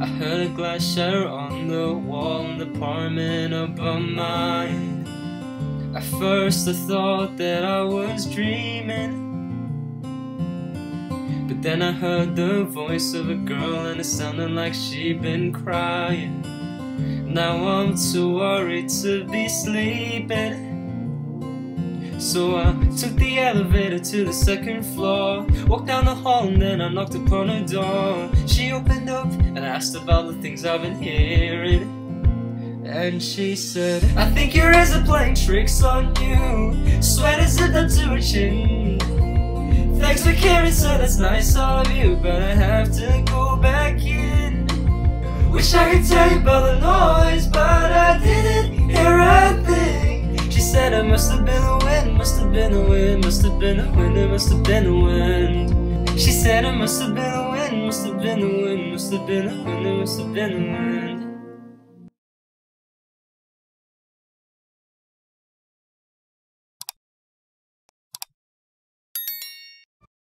I heard a glass shatter on the wall in the apartment above mine. At first I thought that I was dreaming, but then I heard the voice of a girl and it sounded like she'd been crying. Now I'm too worried to be sleeping, so I took the elevator to the second floor, walked down the hall and then I knocked upon her door. She opened up and asked about the things I've been hearing, and she said, I think your eyes are playing tricks on you. Sweater zipped up to her chin. Thanks for caring, so that's nice of you, but I have to go back in. Wish I could tell you about the noise, but I didn't hear a thing. She said it must have been the wind, must have been the wind, must have been the wind, it must have been the wind. She said it must have been the wind, must have been the wind, must have been the wind, it must have been the wind.